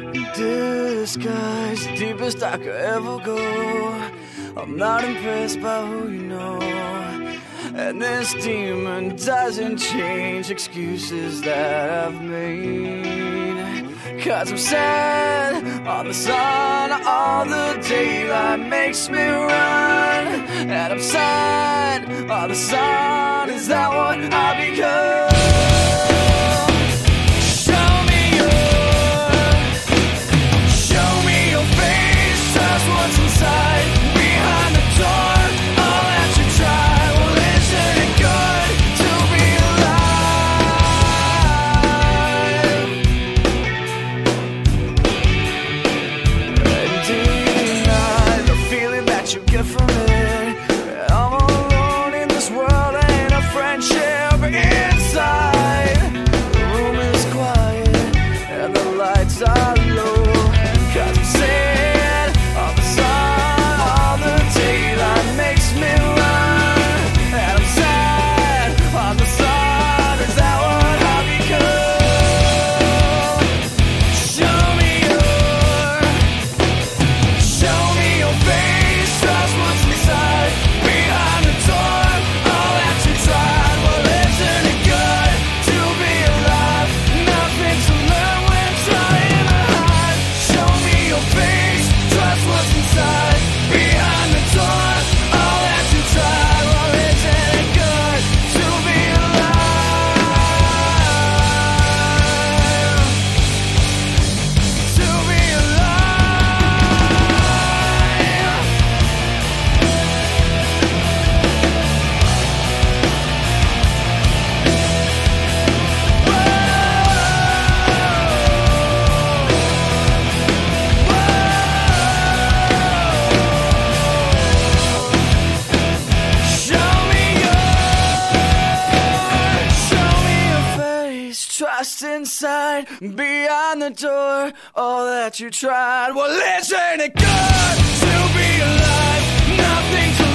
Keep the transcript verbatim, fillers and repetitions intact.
Disguise, deepest I could ever go. I'm not impressed by who you know. And this demon doesn't change excuses that I've made. Cause I'm sad on the sun, all the daylight makes me run. And I'm sad on the sun, is that what I become? What's inside, behind the door, all that you try. Well, isn't it good to be alive? And deny the feeling that you get from it. I'm alone in this world, ain't a friendship inside. The room is quiet and the lights are low. Cause I'm saying trust inside, beyond the door, all that you tried. Well, isn't it good to be alive? Nothing to